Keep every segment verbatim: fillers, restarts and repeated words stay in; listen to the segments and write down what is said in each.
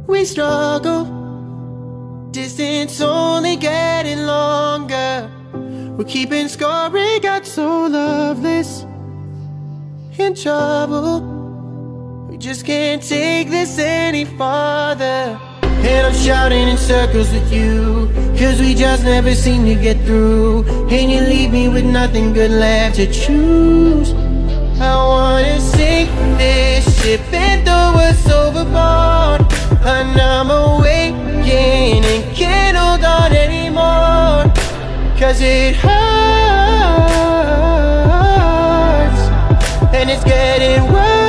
We struggle, distance only getting longer. We're keeping score, it got so loveless. In trouble, we just can't take this any farther. And I'm shouting in circles with you, cause we just never seem to get through. And you leave me with nothing good left to choose. I wanna sink this ship and throw us overboard. And I'm awakening and can't hold on anymore, cause it hurts and it's getting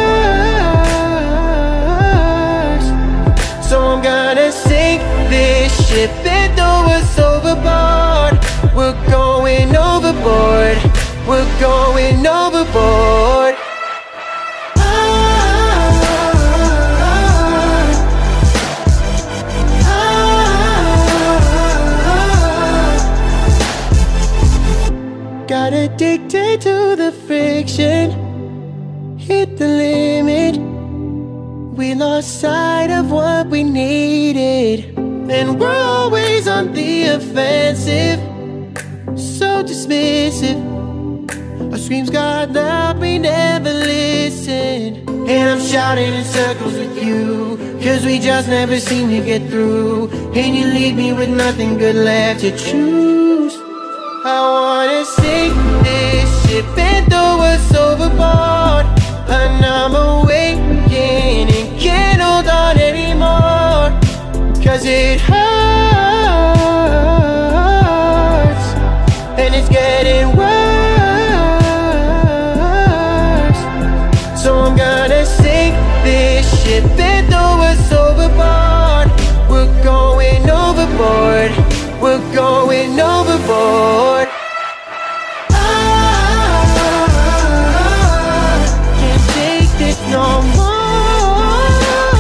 worse. So I'm gonna sink this ship and throw us overboard. We're going overboard. We're going overboard. Got addicted to the friction, hit the limit. We lost sight of what we needed, and we're always on the offensive, so dismissive. Our screams got loud, we never listened. And I'm shouting in circles with you, cause we just never seem to get through. And you leave me with nothing good left to choose. I wanna sink this ship and throw us overboard. And I'm awakening and can't hold on anymore, cause it hurts and it's getting worse. So I'm gonna sink this ship and throw us overboard. We're going overboard. We're going overboard. I can't take this no more.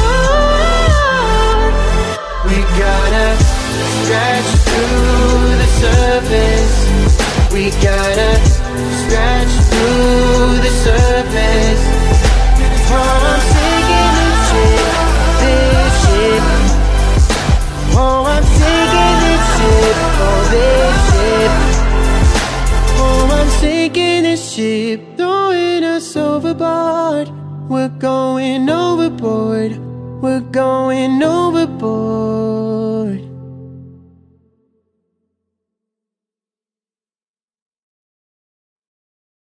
We gotta scratch through the surface. We gotta scratch through the surface. Oh, I'm sinking this ship, this ship. Oh, I'm sinking this ship, oh, this ship. Oh, I'm sinking this ship, throwing us overboard. We're going overboard. We're going overboard.